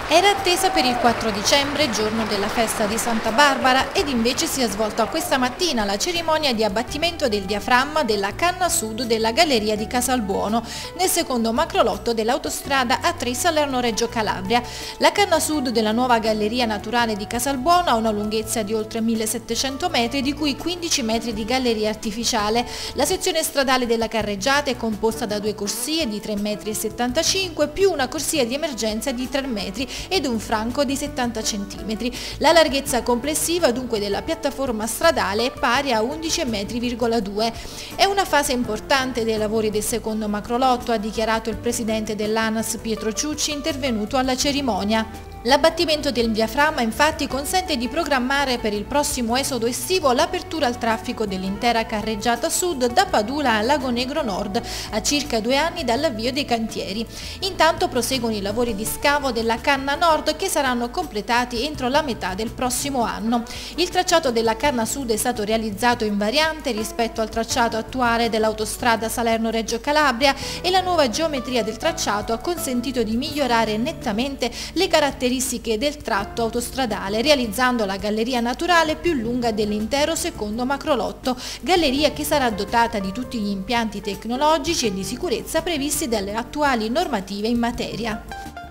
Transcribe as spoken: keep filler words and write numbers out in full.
Era attesa per il quattro dicembre, giorno della festa di Santa Barbara, ed invece si è svolta questa mattina la cerimonia di abbattimento del diaframma della canna sud della galleria di Casalbuono, nel secondo macrolotto dell'autostrada A tre Salerno-Reggio Calabria. La canna sud della nuova galleria naturale di Casalbuono ha una lunghezza di oltre millesettecento metri, di cui quindici metri di galleria artificiale. La sezione stradale della carreggiata è composta da due corsie di tre virgola settantacinque metri più una corsia di emergenza di tre metri ed un franco di settanta centimetri. La larghezza complessiva dunque della piattaforma stradale è pari a undici virgola due metri. È una fase importante dei lavori del secondo macrolotto, ha dichiarato il presidente dell'ANAS Pietro Ciucci, intervenuto alla cerimonia. L'abbattimento del diaframma infatti consente di programmare per il prossimo esodo estivo l'apertura al traffico dell'intera carreggiata sud da Padula a Lago Negro Nord, a circa due anni dall'avvio dei cantieri. Intanto proseguono i lavori di scavo della canna nord, che saranno completati entro la metà del prossimo anno. Il tracciato della canna sud è stato realizzato in variante rispetto al tracciato attuale dell'autostrada Salerno-Reggio Calabria, e la nuova geometria del tracciato ha consentito di migliorare nettamente le caratteristiche del tratto autostradale, realizzando la galleria naturale più lunga dell'intero secondo macrolotto, galleria che sarà dotata di tutti gli impianti tecnologici e di sicurezza previsti dalle attuali normative in materia.